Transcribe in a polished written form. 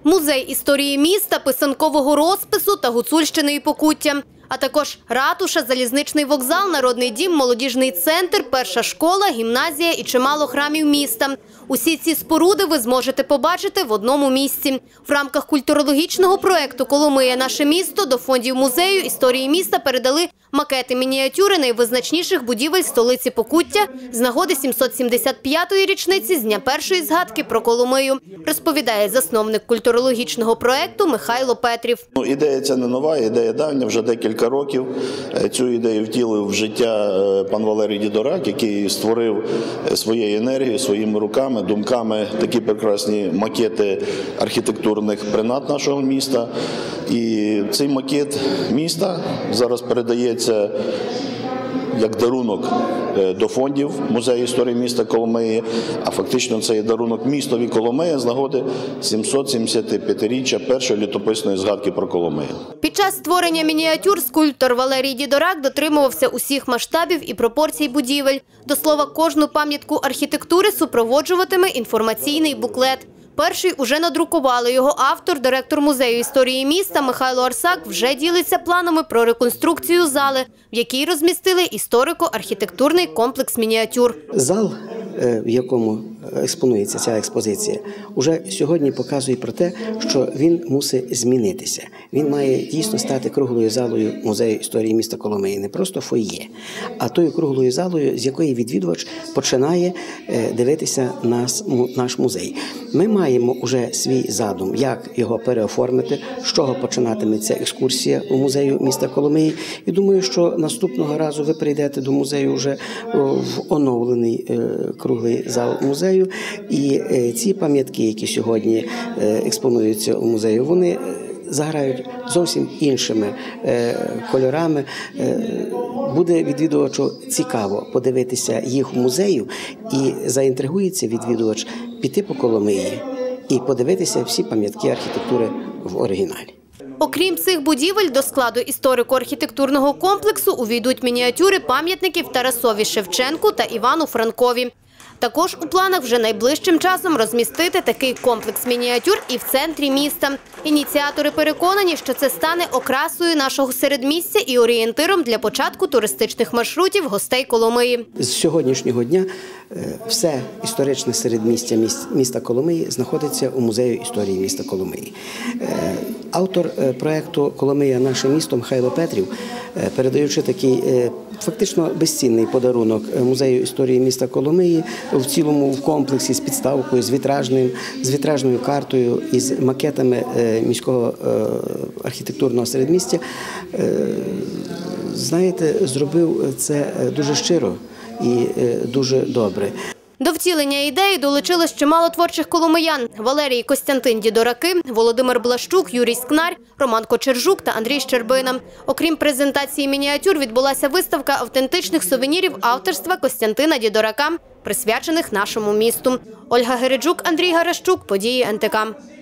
Музей історії міста, писанкового розпису та гуцульщини і Покуття. А також ратуша, залізничний вокзал, народний дім, молодіжний центр, перша школа, гімназія і чимало храмів міста. Усі ці споруди ви зможете побачити в одному місці. В рамках культурологічного проєкту «Коломия. Наше місто» до фондів музею історії міста передали макети-мініатюри найвизначніших будівель столиці Покуття з нагоди 775-ї річниці з дня першої згадки про Коломию, розповідає засновник культурологічного проєкту Михайло Петрів. Ідея ця не нова, ідея давня, вже декілька років. Цю ідею втілив в життя пан Валерій Дідорак, який створив своєю енергією, своїми руками, думками такі прекрасні макети архітектурних принад нашого міста. І цей макет міста зараз передається як дарунок до фондів Музею історії міста Коломиї, а фактично це є дарунок містові Коломия з нагоди 775-річчя першої літописної згадки про Коломию. Під час створення мініатюр скульптор Валерій Дідорак дотримувався усіх масштабів і пропорцій будівель. До слова, кожну пам'ятку архітектури супроводжуватиме інформаційний буклет. Перший уже надрукували. Його автор, директор Музею історії міста Михайло Арсак, вже ділиться планами про реконструкцію зали, в якій розмістили історико-архітектурний комплекс мініатюр. Зал, в якому експонується ця експозиція, уже сьогодні показує про те, що він мусить змінитися. Він має дійсно стати круглою залою Музею історії міста Коломиї, не просто фойє, а тою круглою залою, з якої відвідувач починає дивитися наш музей. Ми маємо вже свій задум, як його переоформити, з чого починатиметься екскурсія у музею міста Коломиї. І думаю, що наступного разу ви прийдете до музею вже в оновлений круглий зал музею. І ці пам'ятки, які сьогодні експонуються у музею, вони заграють зовсім іншими кольорами. Буде відвідувачу цікаво подивитися їх у музею і заінтригується відвідувач піти по Коломиї і подивитися всі пам'ятки архітектури в оригіналі. Окрім цих будівель, до складу історико-архітектурного комплексу увійдуть мініатюри пам'ятників Тарасові Шевченку та Івану Франкові. Також у планах вже найближчим часом розмістити такий комплекс мініатюр і в центрі міста. Ініціатори переконані, що це стане окрасою нашого середмістя і орієнтиром для початку туристичних маршрутів гостей Коломиї. З сьогоднішнього дня все історичне середмістя міста Коломиї знаходиться у Музею історії міста Коломиї. Автор проєкту «Коломия. Наше місто» Михайло Петрів, передаючи такий фактично безцінний подарунок Музею історії міста Коломиї, в цілому в комплексі з підставкою, з вітражною картою, із макетами міського архітектурного середмістя, знаєте, зробив це дуже щиро і дуже добре. До втілення ідеї долучилось чимало творчих коломиян – Валерій і Костянтин Дідораки, Володимир Блащук, Юрій Скнар, Роман Кочержук та Андрій Щербина. Окрім презентації мініатюр, відбулася виставка автентичних сувенірів авторства Костянтина Дідорака, присвячених нашому місту. Ольга Гереджук, Андрій Гаращук, події НТК.